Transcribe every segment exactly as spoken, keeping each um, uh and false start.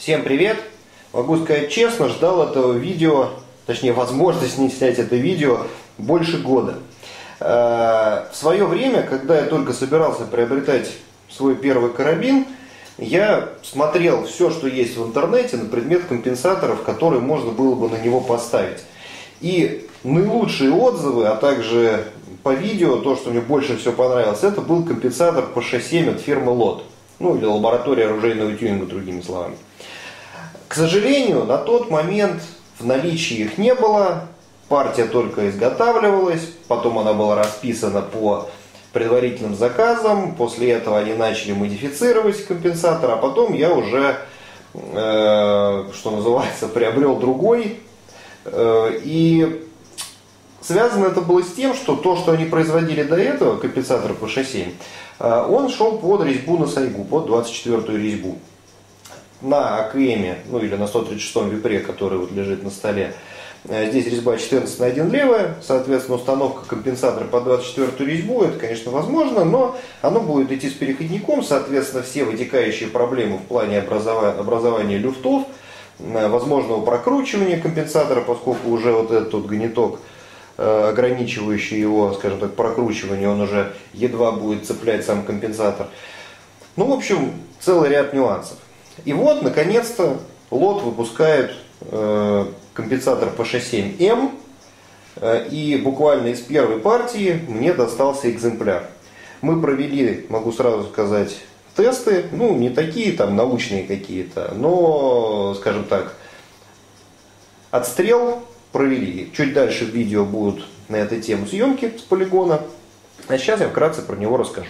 Всем привет! Могу сказать честно, ждал этого видео, точнее возможность не снять это видео больше года. В свое время, когда я только собирался приобретать свой первый карабин, я смотрел все, что есть в интернете на предмет компенсаторов, которые можно было бы на него поставить. И наилучшие отзывы, а также по видео, то, что мне больше всего понравилось, это был компенсатор пэ шэ семь от фирмы лот. Ну или лаборатория оружейного тюнинга, другими словами. К сожалению, на тот момент в наличии их не было, партия только изготавливалась, потом она была расписана по предварительным заказам, после этого они начали модифицировать компенсатор, а потом я уже, э, что называется, приобрел другой. Э, и связано это было с тем, что то, что они производили до этого, компенсатор пэ шэ семь, э, он шел под резьбу на сайгу, под двадцать четвёртую резьбу. На а ка эм, ну или на сто тридцать шестом випре, который вот лежит на столе, здесь резьба четырнадцать на один левая, соответственно установка компенсатора под двадцать четвёртую резьбу, это, конечно, возможно, но оно будет идти с переходником, соответственно, все вытекающие проблемы в плане образования, образования люфтов, возможного прокручивания компенсатора, поскольку уже вот этот вот гнеток, ограничивающий его, скажем так, прокручивание, он уже едва будет цеплять сам компенсатор. Ну, в общем, целый ряд нюансов. И вот, наконец-то, лот выпускает э, компенсатор пэ шэ семь эм, э, и буквально из первой партии мне достался экземпляр. Мы провели, могу сразу сказать, тесты, ну не такие там научные какие-то, но, скажем так, отстрел провели. Чуть дальше в видео будут на эту тему съемки с полигона, а сейчас я вкратце про него расскажу.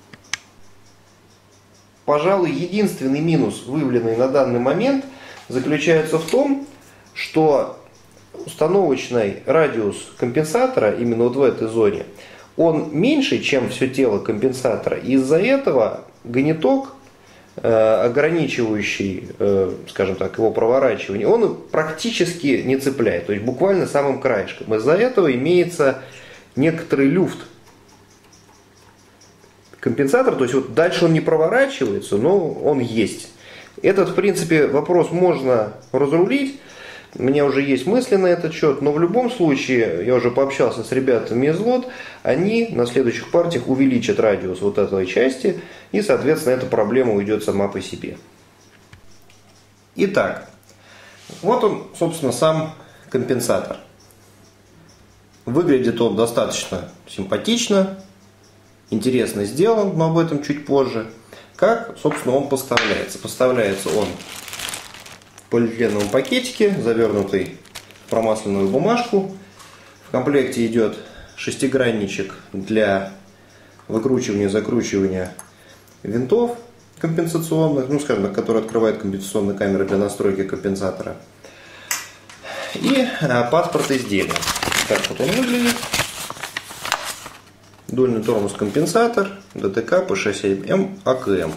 Пожалуй, единственный минус, выявленный на данный момент, заключается в том, что установочный радиус компенсатора, именно вот в этой зоне, он меньше, чем все тело компенсатора. Из-за этого гнеток, ограничивающий, скажем так, его проворачивание, он практически не цепляет, то есть буквально самым краешком. Из-за этого имеется некоторый люфт. Компенсатор, то есть вот дальше он не проворачивается, но он есть. Этот, в принципе, вопрос можно разрулить. У меня уже есть мысли на этот счет, но в любом случае, я уже пообщался с ребятами из лот, они на следующих партиях увеличат радиус вот этой части, и, соответственно, эта проблема уйдет сама по себе. Итак, вот он, собственно, сам компенсатор. Выглядит он достаточно симпатично. Интересно сделан, но об этом чуть позже. Как, собственно, он поставляется? Поставляется он в полиэтиленовом пакетике, завернутый в промасленную бумажку. В комплекте идет шестигранничек для выкручивания и закручивания винтов компенсационных, ну, скажем так, которые открывают компенсационные камеры для настройки компенсатора. И паспорт изделия. Так вот он выглядит. Дульный тормоз компенсатор, дэ тэ ка, пэ шэ семь эм, а ка эм.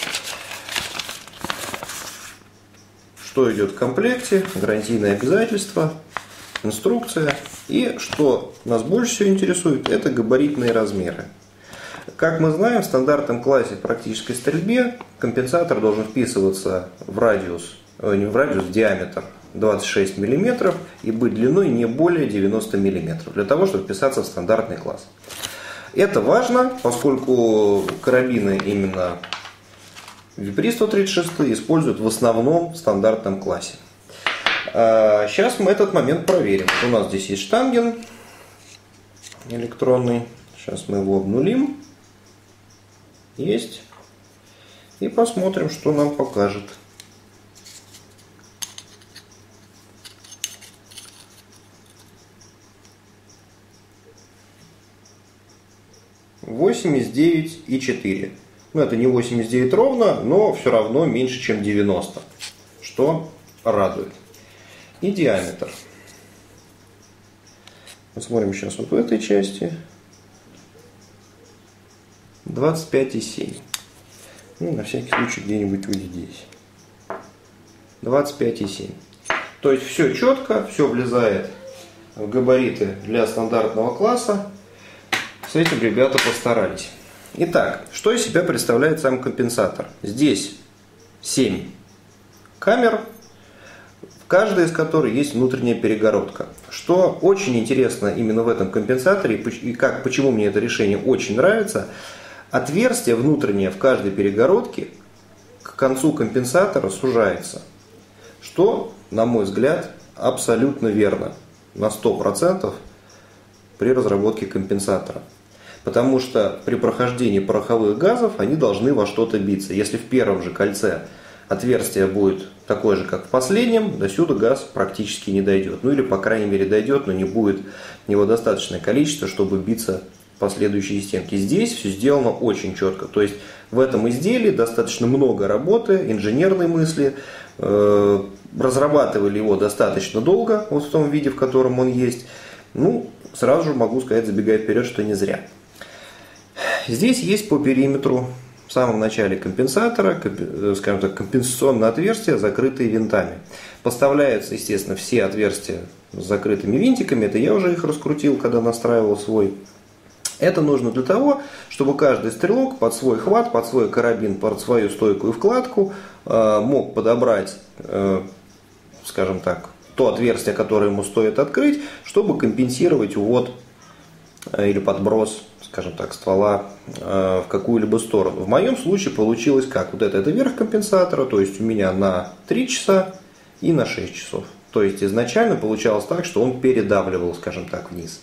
Что идет в комплекте? Гарантийные обязательства, инструкция. И что нас больше всего интересует, это габаритные размеры. Как мы знаем, в стандартном классе в практической стрельбе компенсатор должен вписываться в радиус, не в радиус, в диаметр двадцать шесть миллиметров и быть длиной не более девяноста миллиметров, для того, чтобы вписаться в стандартный класс. Это важно, поскольку карабины именно випри сто тридцать шесть используют в основном в стандартном классе. Сейчас мы этот момент проверим. У нас здесь есть штанген электронный. Сейчас мы его обнулим. Есть. И посмотрим, что нам покажет. восемьдесят девять и четыре. Ну, это не восемьдесят девять ровно, но все равно меньше, чем девяносто. Что радует. И диаметр. Посмотрим сейчас вот в этой части. двадцать пять и семь. Ну, на всякий случай где-нибудь вот здесь. двадцать пять и семь. То есть все четко, все влезает в габариты для стандартного класса. С этим ребята постарались. Итак, что из себя представляет сам компенсатор? Здесь семь камер, в каждой из которых есть внутренняя перегородка. Что очень интересно именно в этом компенсаторе, и как, почему мне это решение очень нравится, отверстие внутреннее в каждой перегородке к концу компенсатора сужается. Что, на мой взгляд, абсолютно верно, на сто процентов при разработке компенсатора. Потому что при прохождении пороховых газов они должны во что-то биться. Если в первом же кольце отверстие будет такое же, как в последнем, до сюда газ практически не дойдет. Ну или, по крайней мере, дойдет, но не будет его достаточное количество, чтобы биться в последующие стенки. Здесь все сделано очень четко. То есть в этом изделии достаточно много работы, инженерной мысли. Разрабатывали его достаточно долго, вот в том виде, в котором он есть. Ну, сразу же могу сказать, забегая вперед, что не зря. Здесь есть по периметру в самом начале компенсатора, скажем так, компенсационные отверстия, закрытые винтами. Поставляются, естественно, все отверстия с закрытыми винтиками. Это я уже их раскрутил, когда настраивал свой. Это нужно для того, чтобы каждый стрелок под свой хват, под свой карабин, под свою стойкую вкладку мог подобрать, скажем так, то отверстие, которое ему стоит открыть, чтобы компенсировать увод или подброс, скажем так, ствола в какую-либо сторону. В моем случае получилось как? Вот это, это верх компенсатора, то есть у меня на три часа и на шесть часов. То есть изначально получалось так, что он передавливал, скажем так, вниз.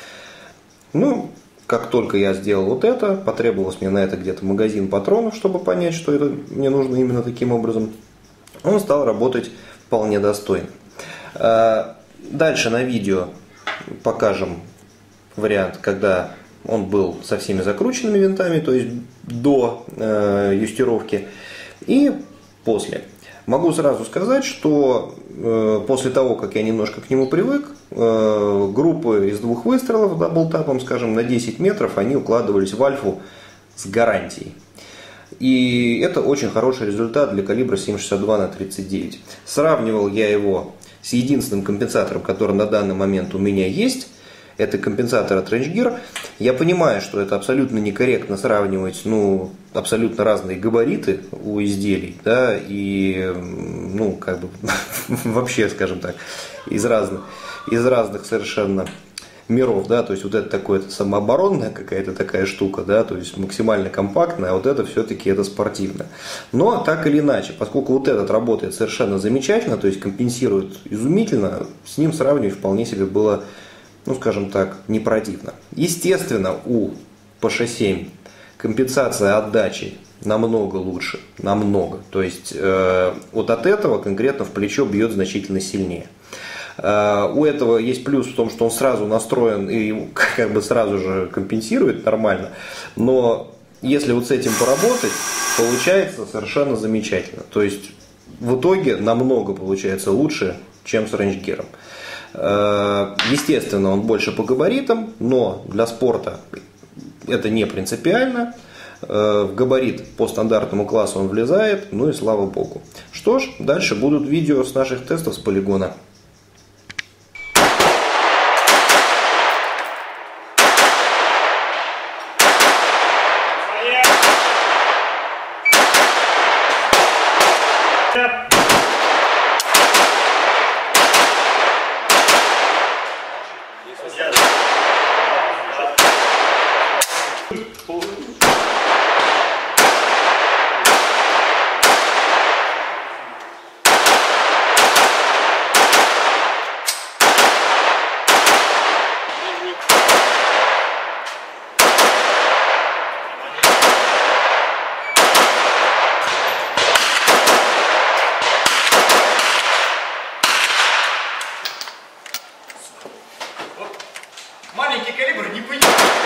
Ну, как только я сделал вот это, потребовалось мне на это где-то магазин патронов, чтобы понять, что это мне нужно именно таким образом. Он стал работать вполне достойно. Дальше на видео покажем вариант, когда он был со всеми закрученными винтами, то есть до юстировки, и после. Могу сразу сказать, что э, после того, как я немножко к нему привык, э, группы из двух выстрелов даблтапом, скажем, на десять метров, они укладывались в альфу с гарантией. И это очень хороший результат для калибра семь шестьдесят два на тридцать девять. Сравнивал я его с единственным компенсатором, который на данный момент у меня есть. Это компенсатор от Range Gear. Я понимаю, что это абсолютно некорректно сравнивать, ну, абсолютно разные габариты у изделий, да, и, ну, как бы, вообще, скажем так, из разных, из разных совершенно миров, да, то есть вот это такое самооборонная какая-то такая штука, да, то есть максимально компактная, а вот это все-таки это спортивно. Но так или иначе, поскольку вот этот работает совершенно замечательно, то есть компенсирует изумительно, с ним сравнивать вполне себе было, ну, скажем так, не противно. Естественно, у пэ шэ семь компенсация отдачи намного лучше, намного. То есть э, вот от этого конкретно в плечо бьет значительно сильнее. Э, у этого есть плюс в том, что он сразу настроен и как бы сразу же компенсирует нормально. Но если вот с этим поработать, получается совершенно замечательно. То есть в итоге намного получается лучше, чем с Range Gear. Естественно, он больше по габаритам, но для спорта это не принципиально. В габарит по стандартному классу он влезает, ну и слава богу. Что ж, дальше будут видео с наших тестов с полигона. Маленький калибр не понимает.